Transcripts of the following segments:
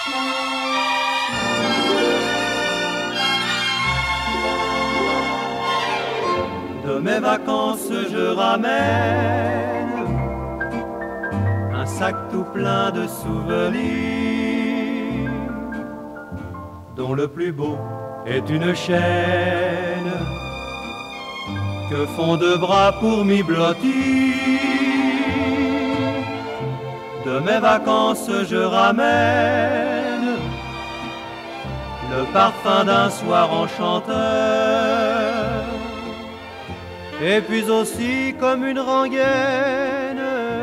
De mes vacances je ramène un sac tout plein de souvenirs, dont le plus beau est une chaîne que font deux bras pour m'y blottir. De mes vacances je ramène le parfum d'un soir enchanteur, et puis aussi comme une rengaine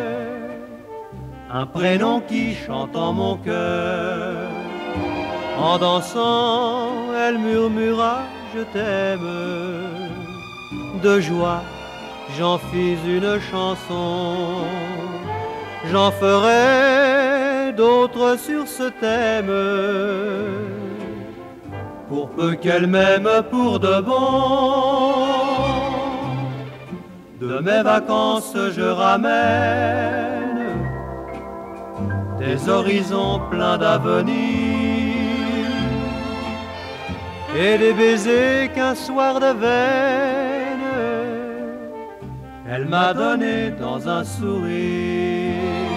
un prénom qui chante en mon cœur. En dansant, elle murmura je t'aime. De joie, j'en fis une chanson. J'en ferai d'autres sur ce thème, pour peu qu'elle m'aime pour de bon. De mes vacances je ramène des horizons pleins d'avenir et des baisers qu'un soir de veine elle m'a donné dans un sourire.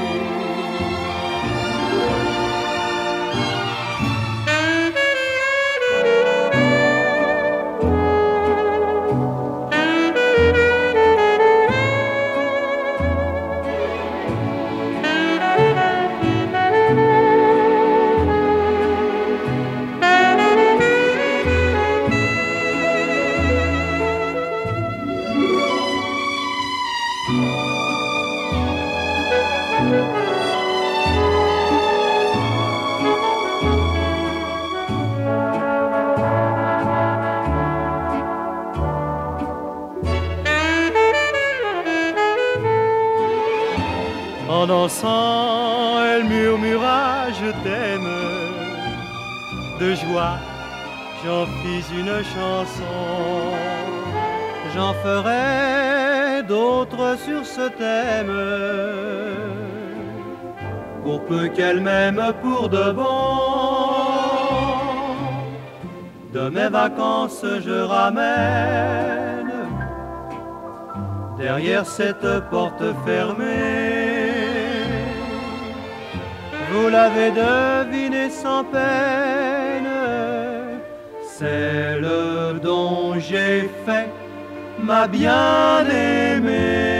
En dansant, elle murmura je t'aime. De joie, j'en fis une chanson. J'en ferai d'autres sur ce thème, pour peu qu'elle m'aime pour de bon. De mes vacances je ramène derrière cette porte fermée, vous l'avez deviné sans peine, celle dont j'ai fait ma bien-aimée.